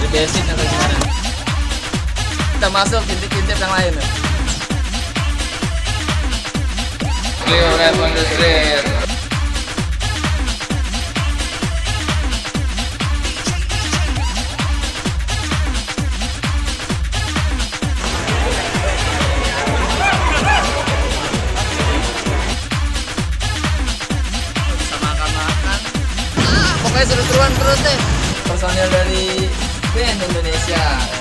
basic atau gimana? Kita masuk intip-intip yang lain. Clear left on the street. Bisa makan-makan. Pokoknya seru-seruan terus deh. Personil dari band Indonesia.